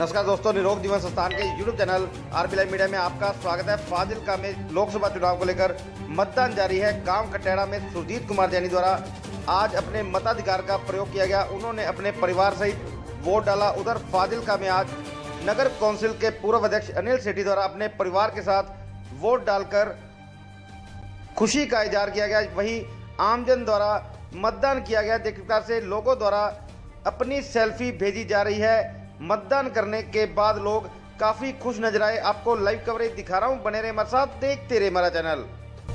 नमस्कार दोस्तों, निरोग जीवन संस्थान के YouTube channel RB live media में आपका स्वागत है। फाजिलका में लोकसभा चुनाव को लेकर मतदान जारी है। गांव कटेड़ा में सुरजीत कुमार जैनी द्वारा आज अपने मताधिकार का प्रयोग किया गया। उन्होंने अपने परिवार सहित वोट डाला। उधर फाजिलका में आज नगर कौंसिल के पूर्व अध्यक्ष अनिल सेठी द्वारा अपने परिवार के साथ वोट डालकर खुशी का इजहार किया गया। वहीं आमजन द्वारा मतदान किया गया। जिस प्रकार से लोगों द्वारा अपनी सेल्फी भेजी जा रही है। मतदान करने के बाद लोग काफी खुश नजर आए। आपको लाइव कवरेज दिखा रहा हूं, बने रहे हमारे साथ, देखते रहे हमारा चैनल।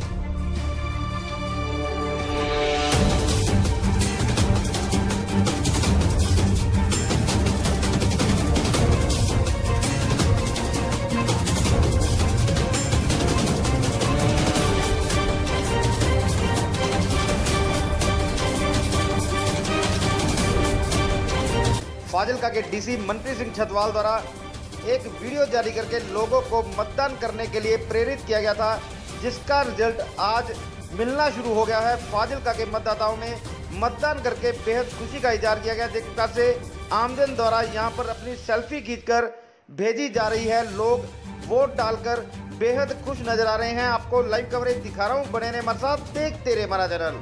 फाजिलका के डीसी मंत्री सिंह छतवाल द्वारा एक वीडियो जारी करके लोगों को मतदान करने के लिए प्रेरित किया गया था, जिसका रिजल्ट आज मिलना शुरू हो गया है। फाजिलका के मतदाताओं ने मतदान करके बेहद खुशी का इजहार किया गया। जिस प्रकार से आमजन द्वारा यहां पर अपनी सेल्फी खींचकर भेजी जा रही है। लोग वोट डालकर बेहद खुश नजर आ रहे हैं। आपको लाइव कवरेज दिखा रहा हूं, बने रहे हमारे साथ, देखते रहे हमारा चैनल।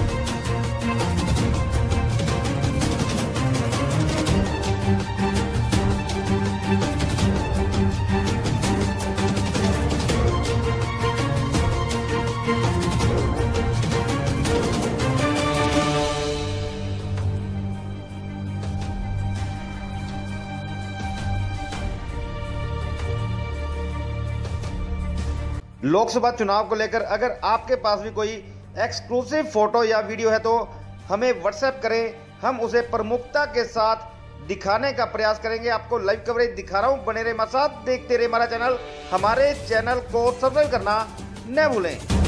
लोकसभा चुनाव को लेकर अगर आपके पास भी कोई एक्सक्लूसिव फोटो या वीडियो है तो हमें व्हाट्सएप करें, हम उसे प्रमुखता के साथ दिखाने का प्रयास करेंगे। आपको लाइव कवरेज दिखा रहा हूं, बने रहे हमारे साथ, देखते रहे हमारा चैनल। हमारे चैनल को सब्सक्राइब करना न भूलें।